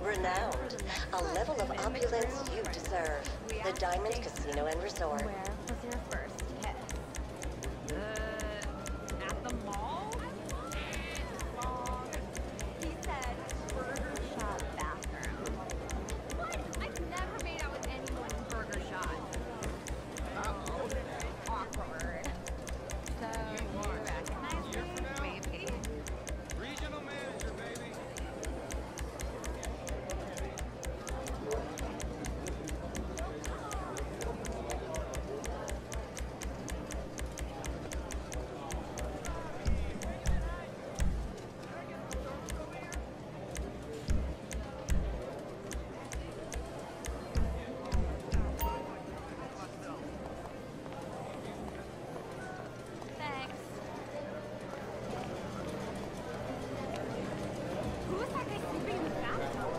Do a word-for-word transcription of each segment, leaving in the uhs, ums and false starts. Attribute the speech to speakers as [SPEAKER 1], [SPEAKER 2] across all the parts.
[SPEAKER 1] Renowned. A level of opulence you deserve. The Diamond Casino and Resort.
[SPEAKER 2] Where was your first kiss? Uh, at the mall? Long. He said Burger Shot bathroom. What? I've never made out with anyone in Burger Shot. Uh-oh. Awkward. So, you recognize me, maybe?
[SPEAKER 3] Regional manager, baby.
[SPEAKER 2] Thanks. Who was that guy sleeping in the bathtub?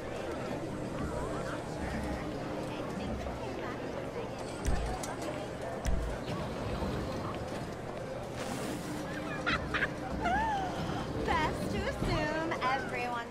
[SPEAKER 2] Best to assume everyone's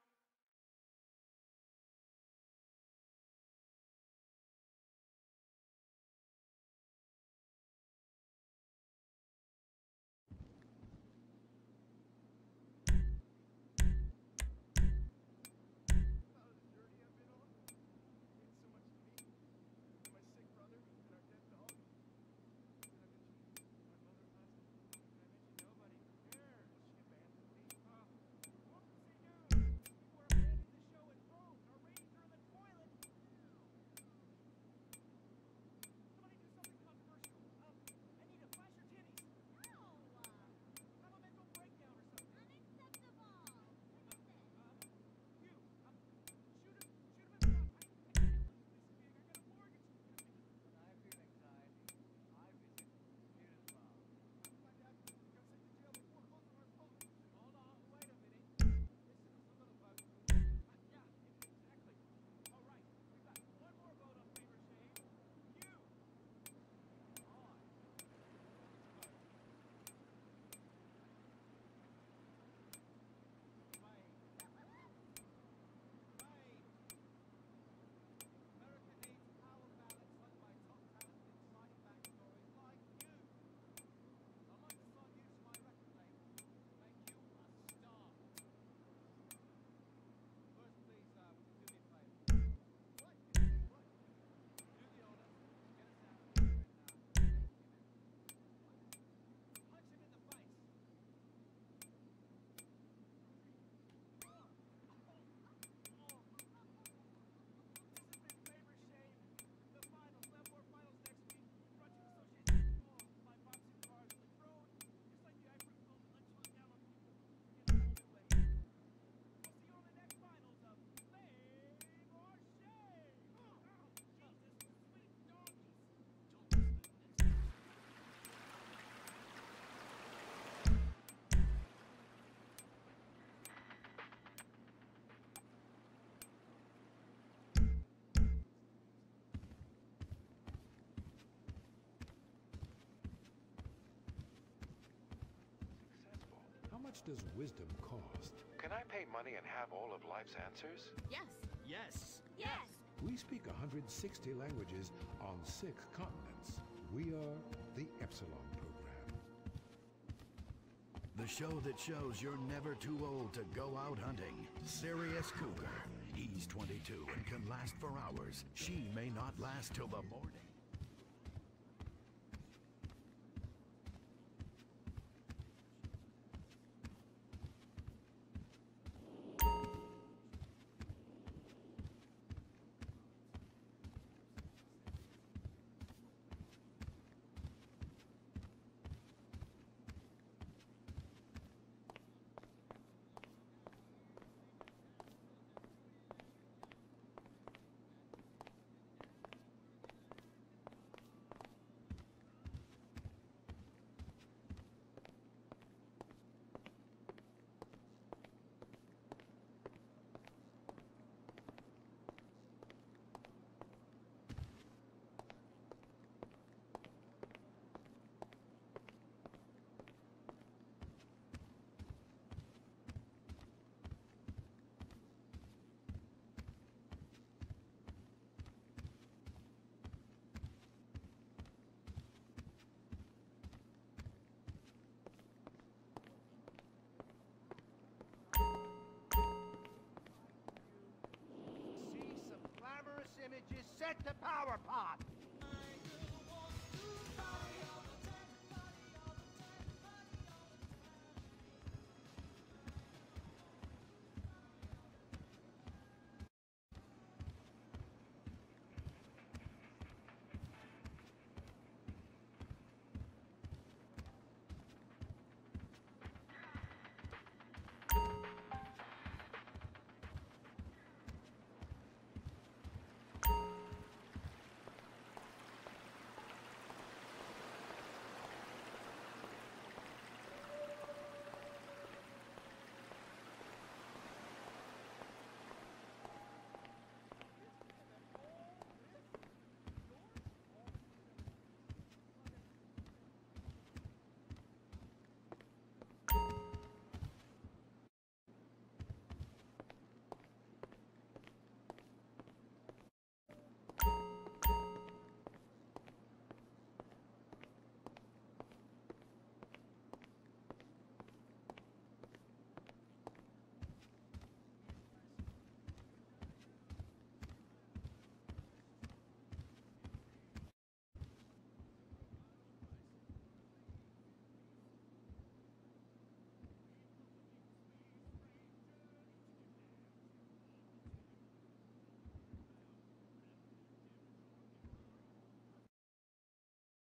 [SPEAKER 4] How much does wisdom cost?
[SPEAKER 5] Can I pay money and have all of life's answers?
[SPEAKER 6] Yes.
[SPEAKER 3] Yes.
[SPEAKER 6] Yes.
[SPEAKER 4] We speak one hundred sixty languages on six continents. We are the Epsilon Program.
[SPEAKER 7] The show that shows you're never too old to go out hunting. Sirius Cougar. He's twenty-two and can last for hours. She may not last till the morning.
[SPEAKER 6] cartridge is set to power pot.